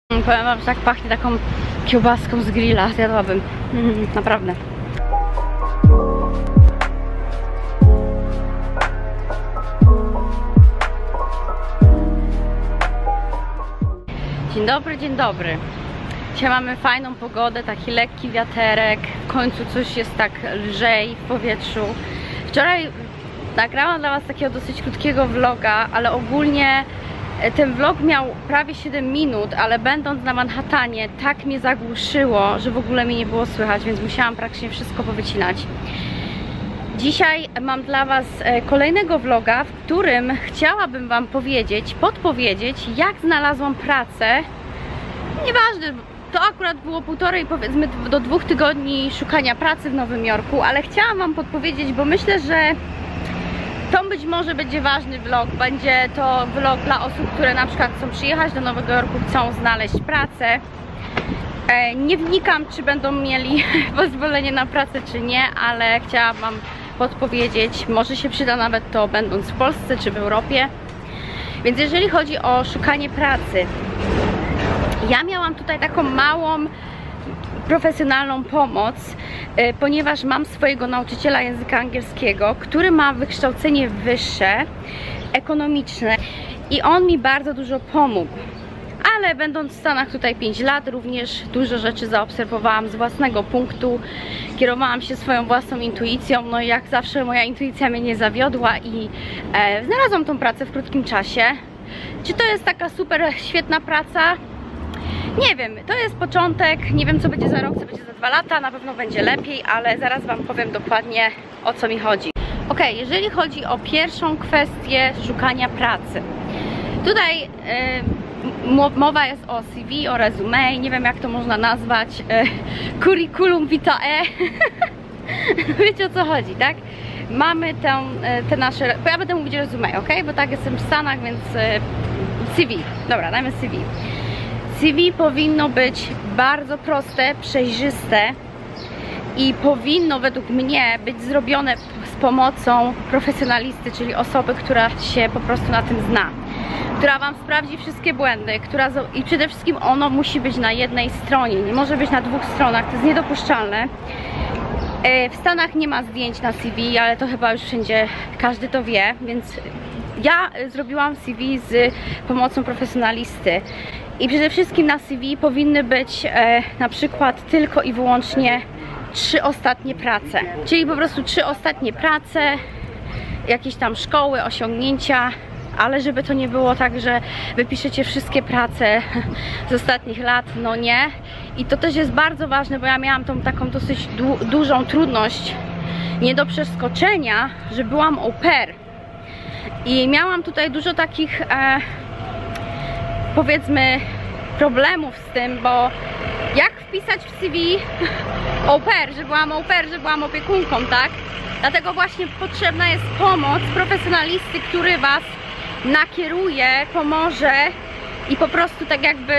Powiem wam, że tak pachnie taką kiełbaską z grilla, zjadłabym. Naprawdę. Dzień dobry, dzień dobry. Dzisiaj mamy fajną pogodę, taki lekki wiaterek. W końcu coś jest tak lżej w powietrzu. Wczoraj nagrałam dla was takiego dosyć krótkiego vloga, ale ogólnie ten vlog miał prawie 7 minut, ale będąc na Manhattanie tak mnie zagłuszyło, że w ogóle mnie nie było słychać, więc musiałam praktycznie wszystko powycinać. Dzisiaj mam dla was kolejnego vloga, w którym chciałabym wam podpowiedzieć, jak znalazłam pracę. Nieważne, to akurat było półtorej, powiedzmy, do 2 tygodni szukania pracy w Nowym Jorku, ale chciałam wam podpowiedzieć, bo myślę, że to być może będzie ważny vlog. Będzie to vlog dla osób, które na przykład chcą przyjechać do Nowego Jorku, chcą znaleźć pracę. Nie wnikam, czy będą mieli pozwolenie na pracę, czy nie, ale chciałam wam podpowiedzieć. Może się przyda nawet to, będąc w Polsce, czy w Europie. Więc jeżeli chodzi o szukanie pracy, ja miałam tutaj taką małą profesjonalną pomoc, ponieważ mam swojego nauczyciela języka angielskiego, który ma wykształcenie wyższe, ekonomiczne i on mi bardzo dużo pomógł. Ale będąc w Stanach tutaj 5 lat, również dużo rzeczy zaobserwowałam z własnego punktu, kierowałam się swoją własną intuicją, no i jak zawsze moja intuicja mnie nie zawiodła i znalazłam tą pracę w krótkim czasie. Czy to jest taka super świetna praca? Nie wiem, to jest początek, nie wiem co będzie za rok, co będzie za 2 lata, na pewno będzie lepiej, ale zaraz wam powiem dokładnie, o co mi chodzi. Ok, jeżeli chodzi o pierwszą kwestię szukania pracy, tutaj mowa jest o CV, o resume, nie wiem jak to można nazwać, curriculum vitae, wiecie o co chodzi, tak? Mamy te nasze, ja będę mówić resume, ok? Bo tak jestem w Stanach, więc CV, dobra, dajmy CV. CV powinno być bardzo proste, przejrzyste i powinno według mnie być zrobione z pomocą profesjonalisty, czyli osoby, która się po prostu na tym zna, która wam sprawdzi wszystkie błędy, i przede wszystkim ono musi być na jednej stronie, nie może być na 2 stronach, to jest niedopuszczalne. W Stanach nie ma zdjęć na CV, ale to chyba już wszędzie każdy to wie, więc ja zrobiłam CV z pomocą profesjonalisty. I przede wszystkim na CV powinny być na przykład tylko i wyłącznie 3 ostatnie prace. Czyli po prostu 3 ostatnie prace, jakieś tam szkoły, osiągnięcia, ale żeby to nie było tak, że wypiszecie wszystkie prace z ostatnich lat, no nie. I to też jest bardzo ważne, bo ja miałam tą taką dosyć dużą trudność, nie do przeskoczenia, że byłam au pair. I miałam tutaj dużo takich powiedzmy problemów z tym, bo jak wpisać w CV au pair, że byłam opiekunką, tak? Dlatego właśnie potrzebna jest pomoc profesjonalisty, który was nakieruje, pomoże i po prostu tak jakby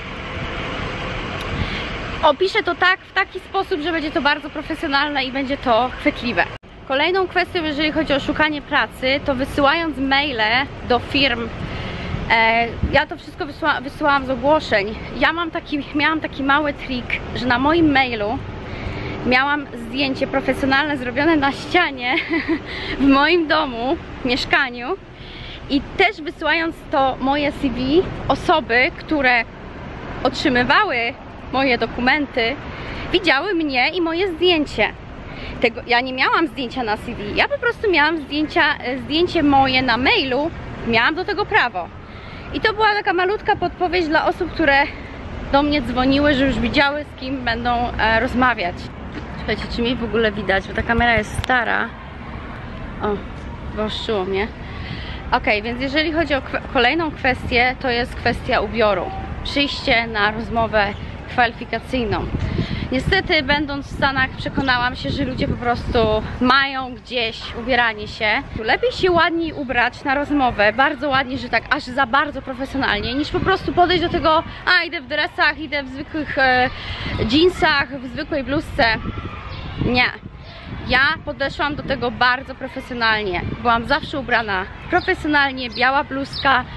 opisze to tak, w taki sposób, że będzie to bardzo profesjonalne i będzie to chwytliwe. Kolejną kwestią, jeżeli chodzi o szukanie pracy, to wysyłając maile do firm, ja to wszystko wysyłałam z ogłoszeń. Miałam taki mały trik, że na moim mailu miałam zdjęcie profesjonalne zrobione na ścianie w moim domu, mieszkaniu, i też wysyłając to moje CV, osoby, które otrzymywały moje dokumenty, widziały mnie i moje zdjęcie. Ja nie miałam zdjęcia na CV, ja po prostu miałam zdjęcie moje na mailu, miałam do tego prawo. I to była taka malutka podpowiedź dla osób, które do mnie dzwoniły, że już widziały, z kim będą rozmawiać. Słuchajcie, czy mnie w ogóle widać, bo ta kamera jest stara. O, wyostrzyło mnie. Ok, więc jeżeli chodzi o kolejną kwestię, to jest kwestia ubioru. Przyjście na rozmowę kwalifikacyjną. Niestety, będąc w Stanach, przekonałam się, że ludzie po prostu mają gdzieś ubieranie się. Lepiej się ładniej ubrać na rozmowę, bardzo ładnie, że tak aż za bardzo profesjonalnie, niż po prostu podejść do tego, idę w dresach, idę w zwykłych jeansach, w zwykłej bluzce. Nie. Ja podeszłam do tego bardzo profesjonalnie. Byłam zawsze ubrana profesjonalnie, biała bluzka,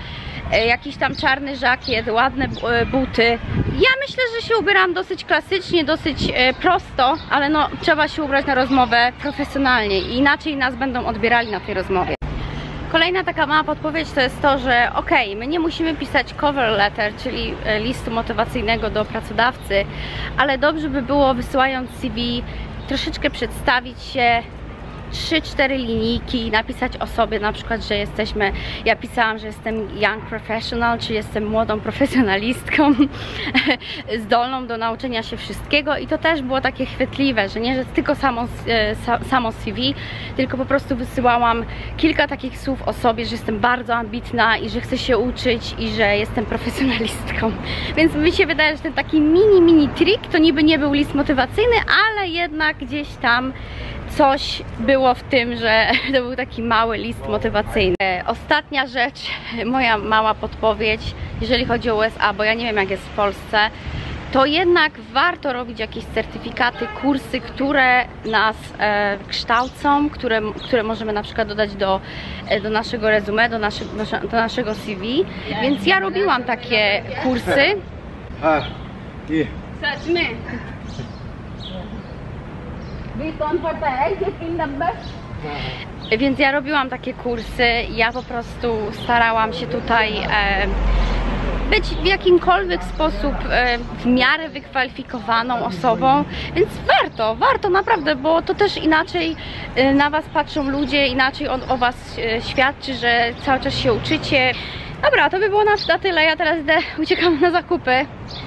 jakiś tam czarny żakiet, ładne buty. Ja myślę, że się ubieram dosyć klasycznie, dosyć prosto, ale no trzeba się ubrać na rozmowę profesjonalnie i inaczej nas będą odbierali na tej rozmowie. Kolejna taka mała podpowiedź to jest to, że okej, my nie musimy pisać cover letter, czyli listu motywacyjnego do pracodawcy, ale dobrze by było, wysyłając CV, troszeczkę przedstawić się, 3-4 linijki, napisać o sobie, na przykład, że jesteśmy, ja pisałam, że jestem young professional, czy jestem młodą profesjonalistką zdolną do nauczenia się wszystkiego i to też było takie chwytliwe, że nie, że tylko samo CV, tylko po prostu wysyłałam kilka takich słów o sobie, że jestem bardzo ambitna i że chcę się uczyć i że jestem profesjonalistką. Więc mi się wydaje, że ten taki mini trik to niby nie był list motywacyjny, ale jednak gdzieś tam coś było w tym, że to był taki mały list motywacyjny. Ostatnia rzecz, moja mała podpowiedź, jeżeli chodzi o USA, bo ja nie wiem jak jest w Polsce, to jednak warto robić jakieś certyfikaty, kursy, które nas kształcą, które możemy na przykład dodać do naszego resume, do naszego CV. Więc ja robiłam takie kursy. Więc ja robiłam takie kursy, ja po prostu starałam się tutaj być w jakimkolwiek sposób w miarę wykwalifikowaną osobą, więc warto naprawdę, bo to też inaczej na was patrzą ludzie, inaczej o was świadczy, że cały czas się uczycie. Dobra, to by było na tyle, ja teraz uciekam na zakupy.